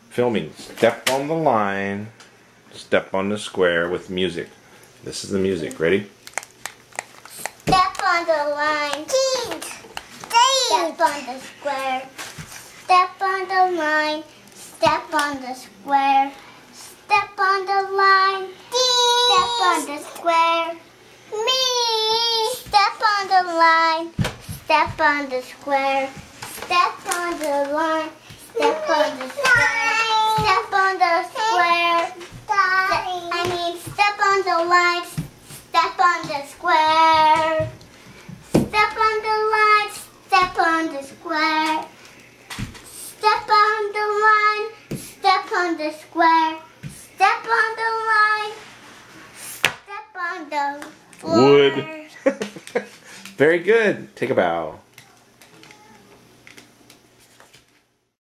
Filming. Step on the line. Step on the square with music. This is the music. Ready? Step on the line. Step on the square. Step on the line. Step on the square. Step on the line. Step on the square. Me. Step on the line. Step on the square. Step on the line. Step on the square. Step on the square. Step on the line. Step on the square. Step on the line. Step on the square. Step on the line. Step on the square. Step on the line. Step on the floor. Wood. Very good. Take a bow.